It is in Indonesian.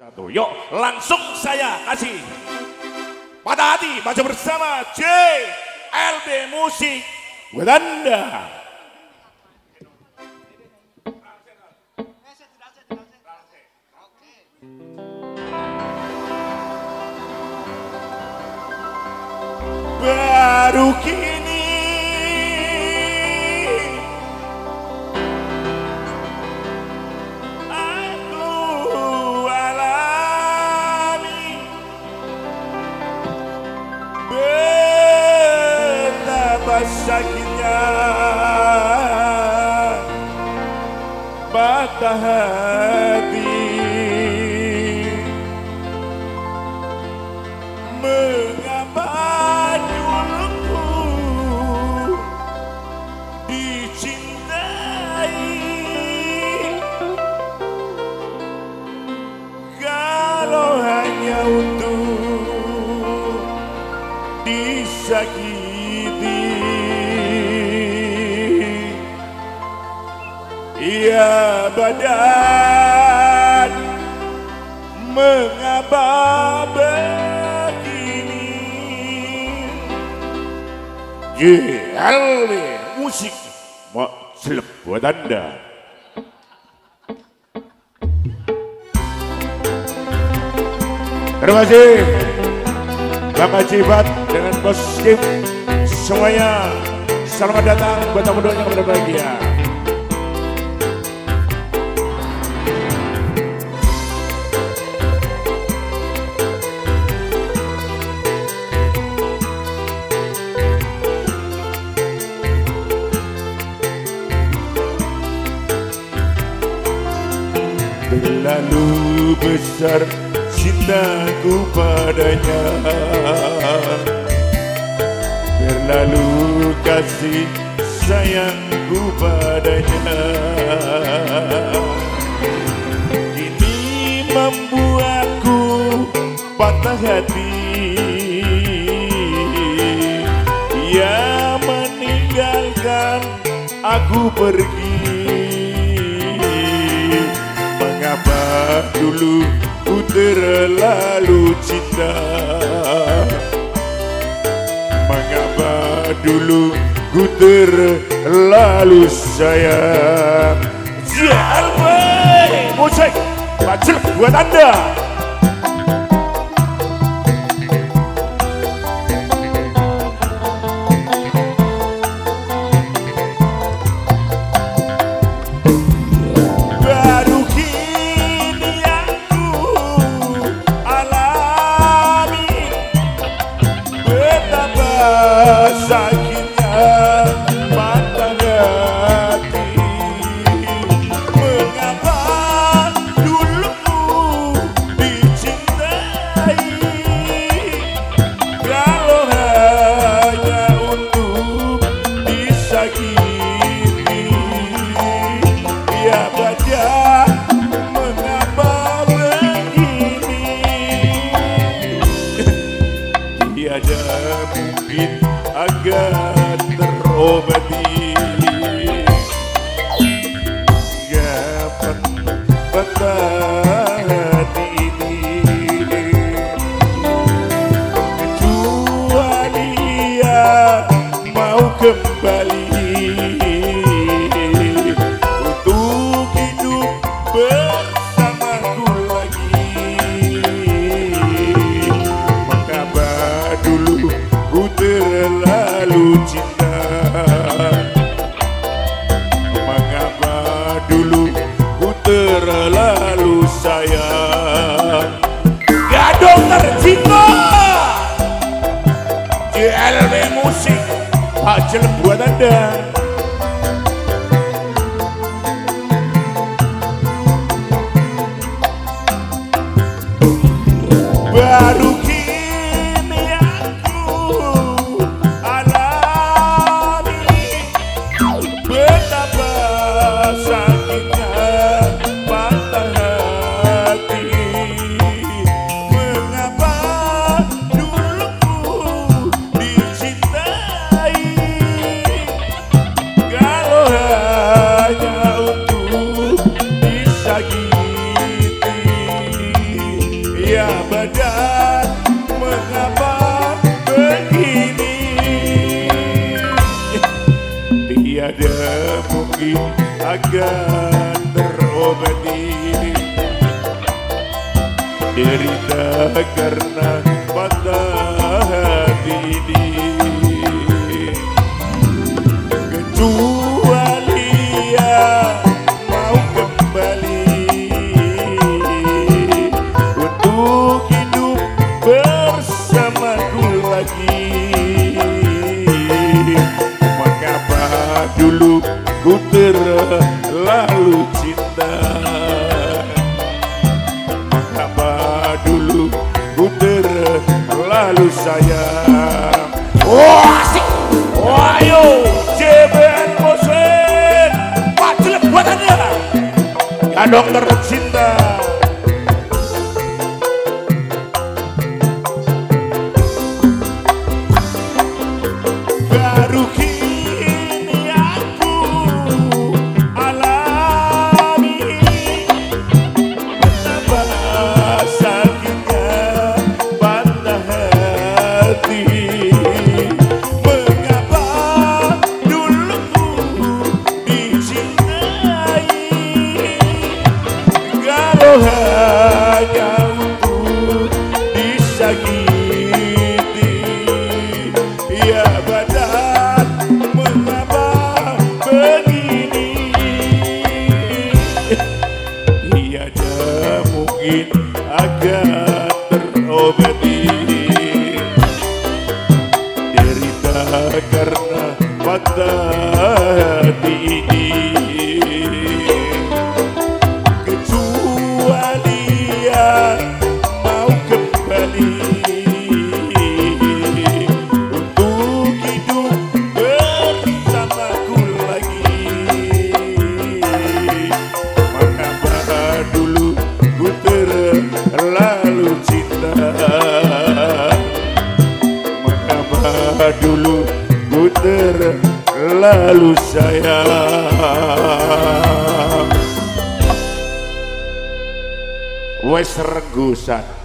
Satu, yuk langsung saya kasih patah hati baca bersama JLB Musik buat Anda. Baru kini aku alami betapa sakitnya patah hati. Mengapa dulu dicintai kalau hanya untuk disakiti? Ya badan, mengapa JLB Musik mau seleb buat Anda. Terima kasih Bang Ajibat dengan Bos Kim. Semuanya selamat datang buat tamu-tamu yang berbahagia. Terlalu besar cintaku padanya, terlalu kasih sayangku padanya, kini membuatku patah hati. Ia meninggalkan aku pergi. Mengapa dulu ku terlalu cinta? Mengapa dulu ku terlalu sayang? JLB Musik Bacil buat Anda. Sakitnya patah hati. Mengapa dulu dicintai kalau hanya untuk disakiti? Ya baca, mengapa begini? Tiada mungkin agar terobati. Kapan patah hati ini, kecuali dia mau kembali untuk hidup bersamaku lagi. Mengapa dulu ku terlalu cinta? Mengapa dulu ku terlalu sayang? Gadong tercinta JLB Musik Bacil buat Anda. Baru sakitnya patah hati. Mengapa dulu dicintai kalau hanya untuk disakiti? Ya badan mengapa begini, tiada mungkin akan terobati derita karena patah hati ini. Kecuali ya mau kembali untuk hidup bersamaku lagi, mengapa dulu ku terlalu cinta, mengapa dulu ku terlalu sayang. Oh asik, oh ayo JBL Musik, Pak Jelek buatannya ya dokter cinta. Baru kini aku alami betapa sakitnya patah hati. Mengapa dulu ku dicintai kalau hanya untuk disakiti. Ya badan mengapa begini, tiada mungkin akan terobati derita karena patah hati ini. Kecuali ya mau kembali untuk hidup bersamaku lagi, mengapa dulu ku terlalu cinta, mengapa dulu ku terlalu sayang. Wes renggusan.